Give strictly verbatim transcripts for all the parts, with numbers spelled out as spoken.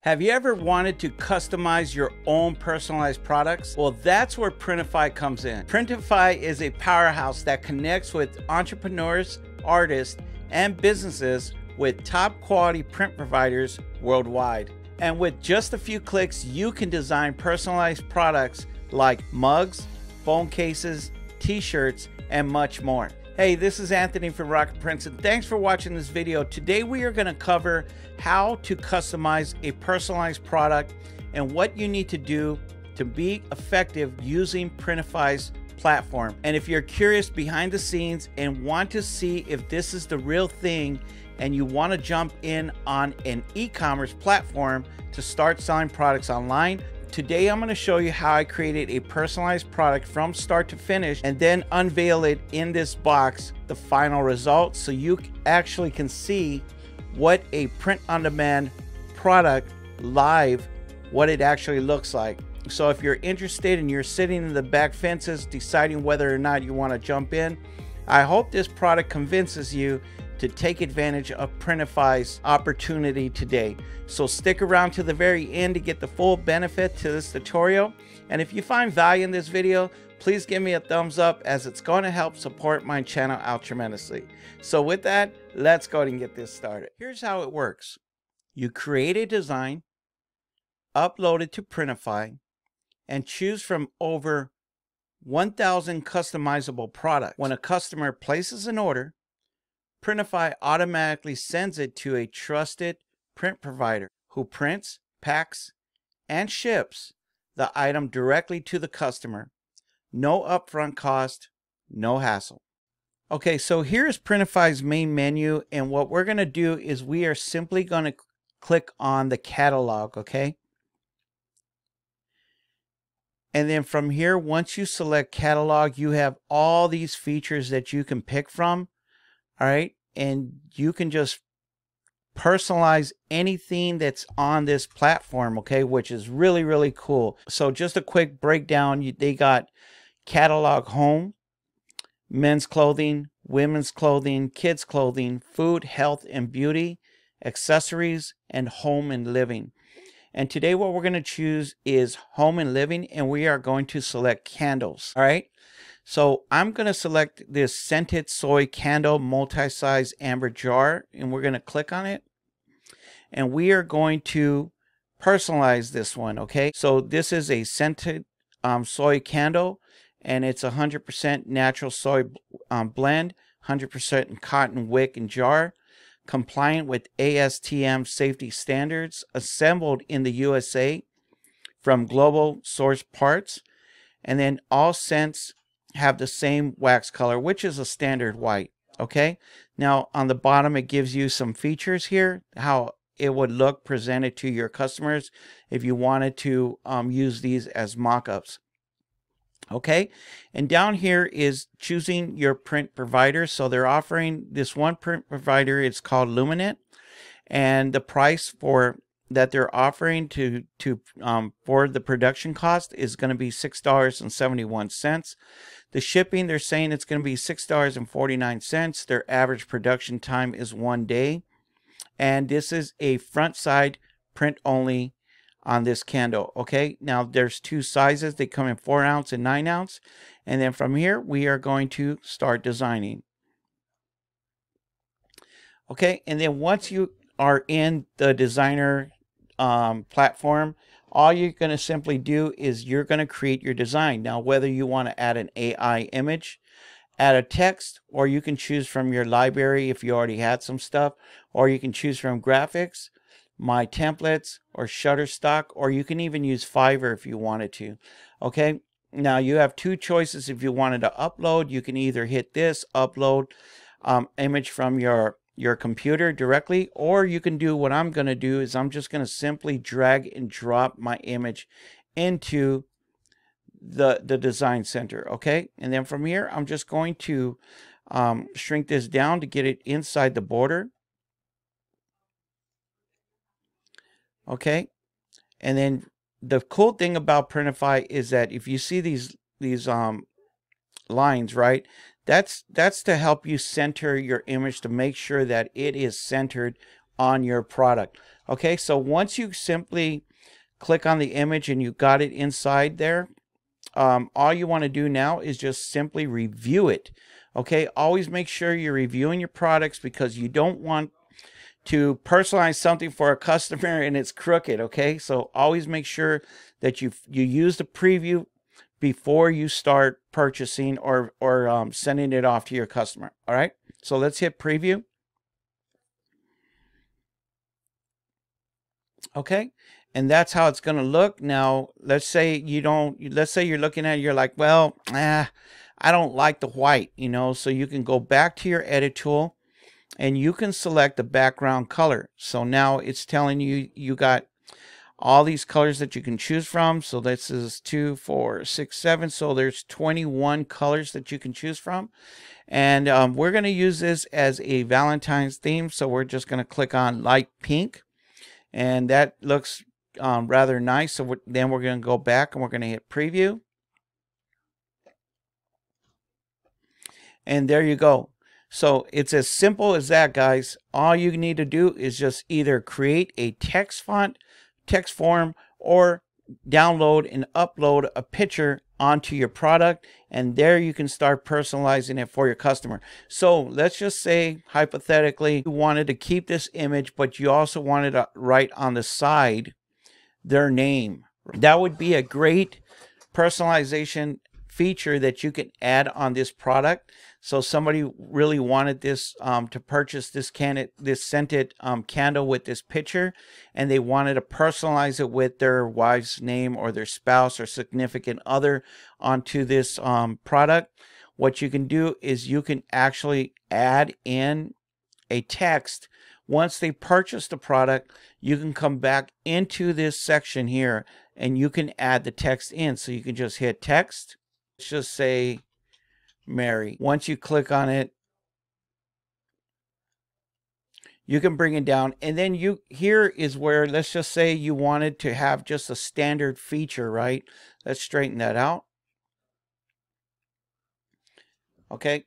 Have you ever wanted to customize your own personalized products? Well, that's where Printify comes in. Printify is a powerhouse that connects with entrepreneurs, artists, and businesses with top quality print providers worldwide. And with just a few clicks, you can design personalized products like mugs, phone cases, t-shirts, and much more. Hey, this is Anthony from Rockin Printz, and thanks for watching this video. Today we are going to cover how to customize a personalized product and what you need to do to be effective using Printify's platform. And if you're curious behind the scenes and want to see if this is the real thing and you want to jump in on an e-commerce platform to start selling products online, today I'm going to show you how I created a personalized product from start to finish and then unveil it in this box, the final result, so you actually can see what a print-on-demand product live, what it actually looks like. So if you're interested and you're sitting in the back fences deciding whether or not you want to jump in, I hope this product convinces you to take advantage of Printify's opportunity today. So stick around to the very end to get the full benefit to this tutorial. And if you find value in this video, please give me a thumbs up, as it's going to help support my channel out tremendously. So with that, let's go ahead and get this started. Here's how it works. You create a design, upload it to Printify, and choose from over one thousand customizable products. When a customer places an order, Printify automatically sends it to a trusted print provider who prints, packs, and ships the item directly to the customer. No upfront cost, no hassle. Okay, so here's Printify's main menu, and what we're going to do is we are simply going to click on the catalog, okay? And then from here, once you select catalog, you have all these features that you can pick from. All right, and you can just personalize anything that's on this platform, okay, which is really, really cool. So just a quick breakdown, they got catalog home, men's clothing, women's clothing, kids clothing, food, health and beauty, accessories, and home and living. And today what we're going to choose is home and living, and we are going to select candles. All right. So I'm going to select this scented soy candle multi-size amber jar, and we're going to click on it. And we are going to personalize this one, okay? So this is a scented um, soy candle, and it's one hundred percent natural soy um, blend, one hundred percent cotton wick and jar, compliant with A S T M safety standards, assembled in the U S A from global source parts, and then all scents have the same wax color, which is a standard white. Okay, now on the bottom it gives you some features here, how it would look presented to your customers if you wanted to um, use these as mock-ups. Okay, and down here is choosing your print provider. So they're offering this one print provider, it's called Luminant, and the price for that they're offering to to um, for the production cost is going to be six dollars and seventy-one cents. The shipping, they're saying it's going to be six dollars and forty-nine cents. Their average production time is one day. And this is a front side print only on this candle. Okay, now there's two sizes. They come in four ounce and nine ounce. And then from here, we are going to start designing. Okay, and then once you are in the designer um, platform, all you're going to simply do is you're going to create your design. Now, whether you want to add an A I image, add a text, or you can choose from your library if you already had some stuff, or you can choose from graphics, my templates, or Shutterstock, or you can even use Fiverr if you wanted to. Okay, now you have two choices. If you wanted to upload, you can either hit this upload um, image from your your computer directly, or you can do what I'm going to do is I'm just going to simply drag and drop my image into the the design center. Okay, and then from here I'm just going to um, shrink this down to get it inside the border. Okay, and then the cool thing about Printify is that if you see these these um lines, right, that's that's to help you center your image, to make sure that it is centered on your product. Okay, so once you simply click on the image and you got it inside there, um, all you want to do now is just simply review it. Okay, always make sure you're reviewing your products, because you don't want to personalize something for a customer and it's crooked. Okay, so always make sure that you you use the preview before you start purchasing or or um, sending it off to your customer. All right, so let's hit preview. Okay, and that's how it's going to look. Now let's say you don't let's say you're looking at it, you're like, well, ah, I don't like the white, you know, so you can go back to your edit tool and you can select the background color. So now it's telling you you got all these colors that you can choose from. So this is two, four, six, seven. So there's twenty-one colors that you can choose from. And um, we're going to use this as a Valentine's theme. So we're just going to click on light pink. And that looks um, rather nice. So we're, then we're going to go back and we're going to hit preview. And there you go. So it's as simple as that, guys. All you need to do is just either create a text font, text form, or download and upload a picture onto your product, and there you can start personalizing it for your customer. So let's just say hypothetically you wanted to keep this image, but you also wanted to write on the side their name. That would be a great personalization feature that you can add on this product. So somebody really wanted this um, to purchase this can this scented um, candle with this picture, and they wanted to personalize it with their wife's name or their spouse or significant other onto this um, product. What you can do is you can actually add in a text. Once they purchase the product, you can come back into this section here and you can add the text in. So you can just hit text. Let's just say Mary. Once you click on it, you can bring it down, and then you here is where, let's just say you wanted to have just a standard feature, right? Let's straighten that out. Okay,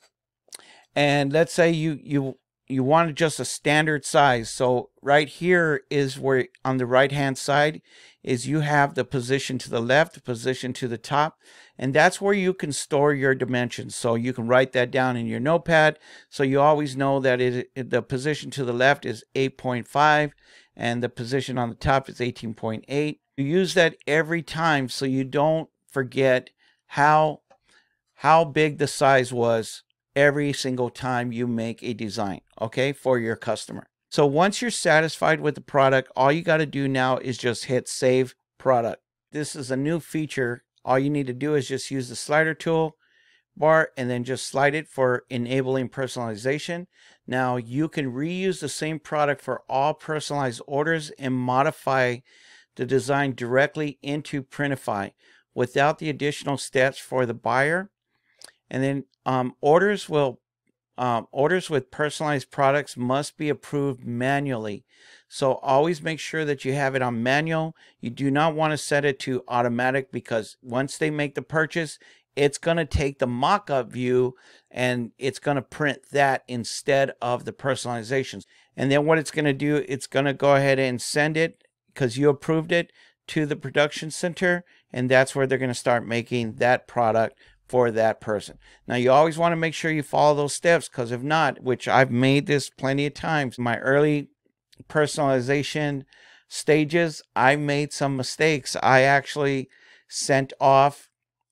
and let's say you you you wanted just a standard size. So right here is where on the right hand side is you have the position to the left, the position to the top, and that's where you can store your dimensions. So you can write that down in your notepad, so you always know that it, it, the position to the left is eight point five and the position on the top is eighteen point eight. You use that every time so you don't forget how how big the size was every single time you make a design, okay, for your customer. So once you're satisfied with the product, all you got to do now is just hit save product. This is a new feature. All you need to do is just use the slider tool bar and then just slide it for enabling personalization. Now you can reuse the same product for all personalized orders and modify the design directly into Printify without the additional steps for the buyer. And then um, orders will um, orders with personalized products must be approved manually. So always make sure that you have it on manual. You do not want to set it to automatic, because once they make the purchase, it's going to take the mock-up view and it's going to print that instead of the personalizations. And then what it's going to do, it's going to go ahead and send it, because you approved it, to the production center, and that's where they're going to start making that product for that person. Now you always want to make sure you follow those steps, because if not, which I've made this plenty of times, my early personalization stages, I made some mistakes. I actually sent off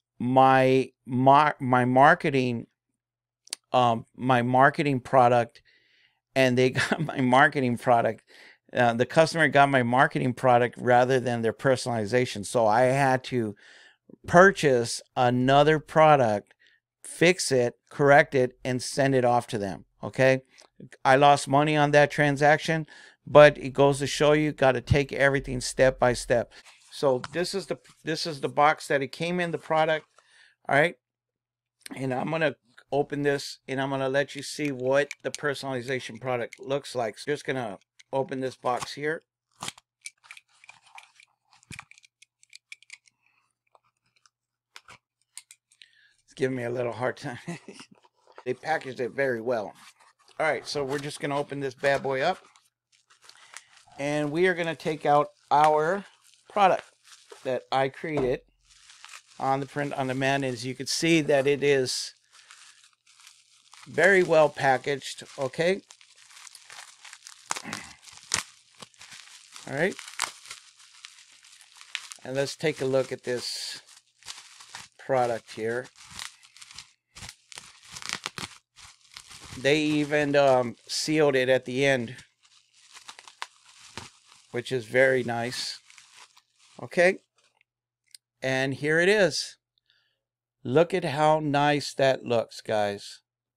my mar my marketing um my marketing product, and they got my marketing product uh, the customer got my marketing product rather than their personalization. So I had to purchase another product, fix it, correct it, and send it off to them. Okay, I lost money on that transaction, but it goes to show you got to take everything step by step. So this is the this is the box that it came in, the product. All right, and I'm gonna open this and I'm gonna let you see what the personalization product looks like. So just gonna open this box here. Giving me a little hard time. They packaged it very well. All right, so we're just gonna open this bad boy up. and we are going to take out our product that I created on the print on demand. As you can see that it is very well packaged. Okay. All right. And let's take a look at this product here. They even um, sealed it at the end, which is very nice. Okay. And here it is. Look at how nice that looks, guys.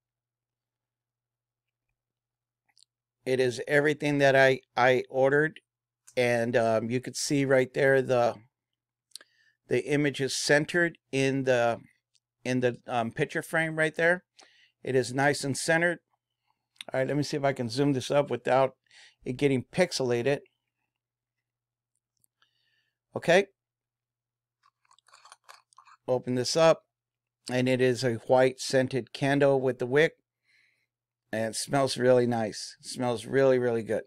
It is everything that I, I ordered. And um, you could see right there the the image is centered in the in the um, picture frame right there. It is nice and centered. All right, let me see if I can zoom this up without it getting pixelated. Okay. Open this up, and it is a white scented candle with the wick, and it smells really nice. It smells really, really good.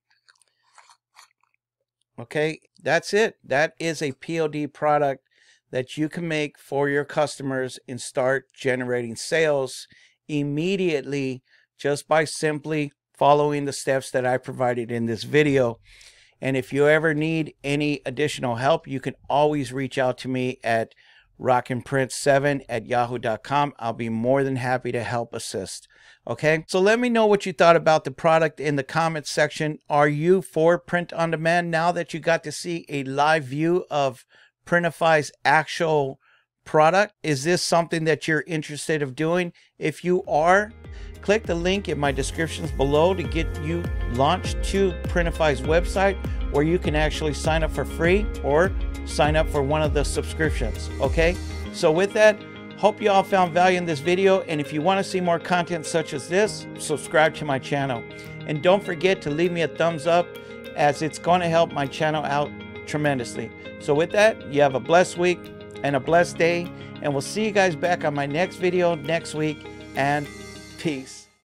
Okay, that's it. That is a P O D product that you can make for your customers and start generating sales immediately just by simply following the steps that I provided in this video. And if you ever need any additional help, you can always reach out to me at Rockin Printz seven at yahoo dot com. I'll be more than happy to help assist. Okay, so let me know what you thought about the product in the comments section. Are you for print on demand now that you got to see a live view of Printify's actual product? Is this something that you're interested of doing? If you are, click the link in my descriptions below to get you launched to Printify's website, where you can actually sign up for free or sign up for one of the subscriptions. Okay, so with that, hope you all found value in this video, and if you want to see more content such as this, subscribe to my channel, and don't forget to leave me a thumbs up, as it's going to help my channel out tremendously. So with that, you have a blessed week and a blessed day, and we'll see you guys back on my next video next week, and peace.